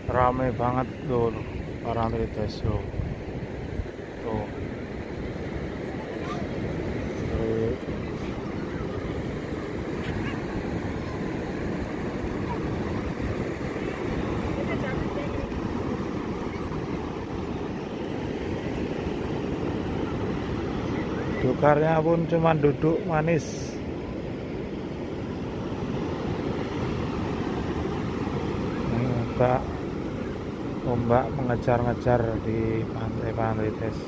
Rame banget lur Parangtritis tuh. Dukarnya pun cuma duduk manis. Ombak mengejar-ngejar di pantai Parangtritis.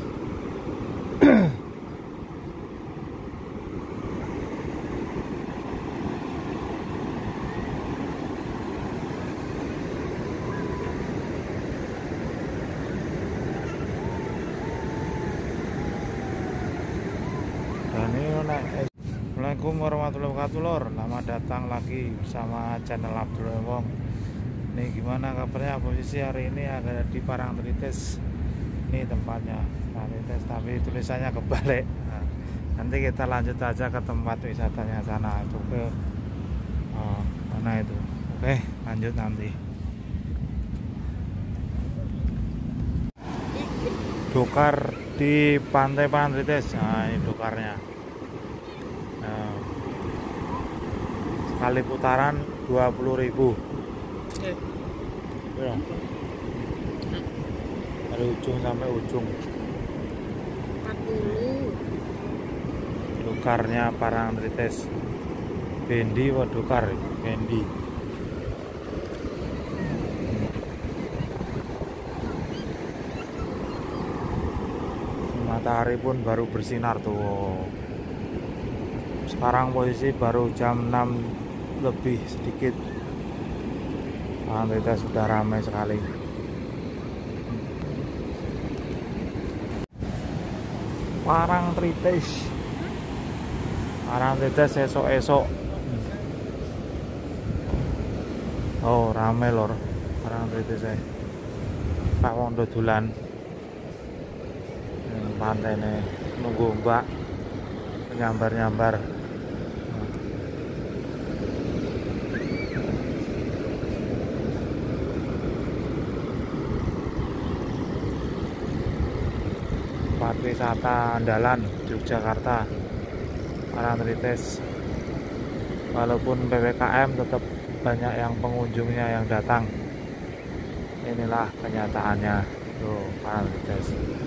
Dan ini Assalamualaikum warahmatullahi wabarakatuh lor. Selamat datang lagi bersama channel Abdul Wong. Nih gimana kabarnya, posisi hari ini ada di Parangtritis. Ini tempatnya Parangtritis tapi tulisannya kebalik. Nah, nanti kita lanjut aja ke tempat wisatanya sana, itu ke mana itu. Oke, lanjut nanti. Dokar di pantai Parangtritis. Nah, ini dokarnya. Nah, sekali putaran 20.000. Ya. Dari ujung sampai ujung. 40. Dokarnya Parangtritis. Bendi wa dokar, bendi. Matahari pun baru bersinar tuh. Sekarang posisi baru jam 6 lebih sedikit. Parangtritis sudah ramai sekali. Parangtritis esok-esok. Oh, ramai lor Parangtritis saya. Pak wong dodolan. Pantai nih nunggu mbak nyambar-nyambar. Tempat wisata andalan Yogyakarta, Parangtritis. Walaupun PPKM tetap banyak yang pengunjungnya yang datang. Inilah kenyataannya tuh Parangtritis.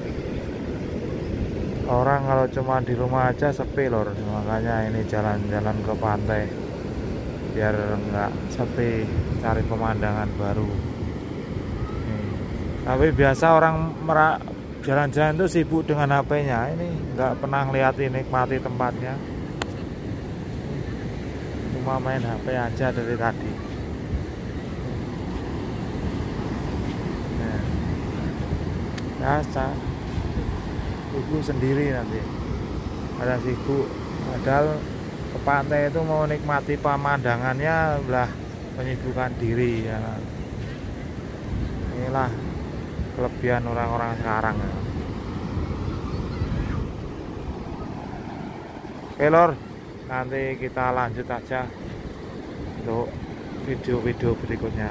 Orang kalau cuma di rumah aja sepi lor, makanya ini jalan-jalan ke pantai biar enggak sepi, cari pemandangan baru. Tapi biasa orang jalan-jalan itu sibuk dengan HP-nya, ini nggak pernah ngeliatin nikmati tempatnya, cuma main HP aja dari tadi. Biasa ibu sendiri nanti ada sibuk, padahal ke pantai itu mau nikmati pemandangannya belah menyibukkan diri ya. Inilah kelebihan orang-orang sekarang ya. Oke lor, nanti kita lanjut aja untuk video-video berikutnya.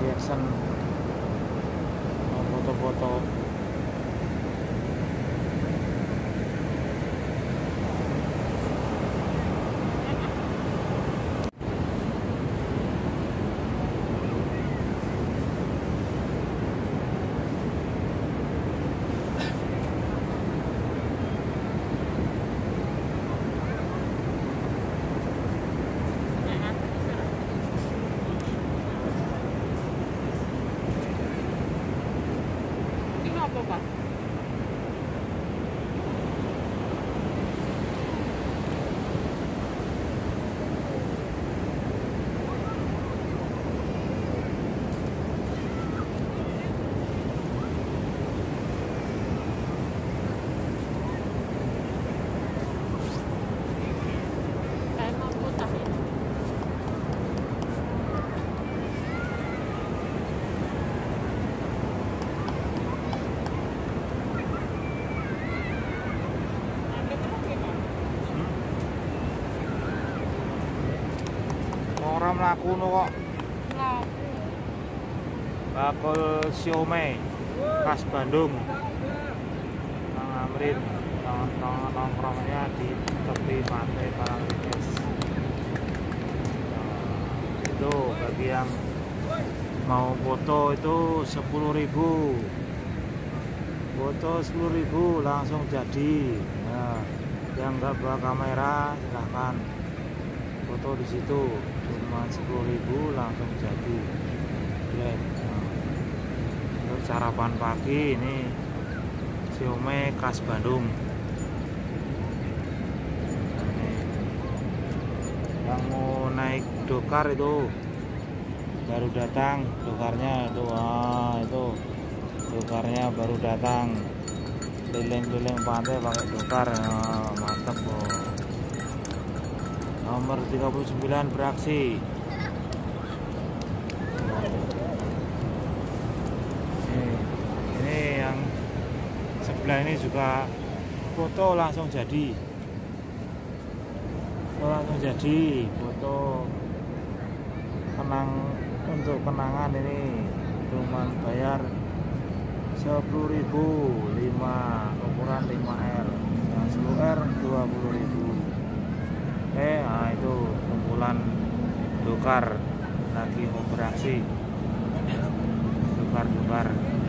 reaction mau foto-foto. Apa, Pak? Saya mau putar ya. Orang mlaku no kok. Laku. Bakul siomay khas Bandung. Bang Amrin nongkrongnya di tepi pantai Parangtritis. Nah, itu bagi yang mau foto itu 10.000. Foto 10.000 langsung jadi. Nah, yang nggak bawa kamera silahkan foto di situ, cuma 10.000 langsung jadi. Nah, untuk sarapan pagi ini siomay khas Bandung. Nah, ini yang mau naik dokar itu baru datang, dokarnya itu, itu dokarnya baru datang, keliling-keliling pantai pakai dokar. Mantap loh. Nomor 39 beraksi. Ini yang sebelah ini juga foto langsung jadi. Langsung jadi foto untuk kenangan ini cuman bayar 10.000, 5 ukuran 5R, yang 10R 20.000. Nah itu kumpulan dokar lagi mau beraksi, dokar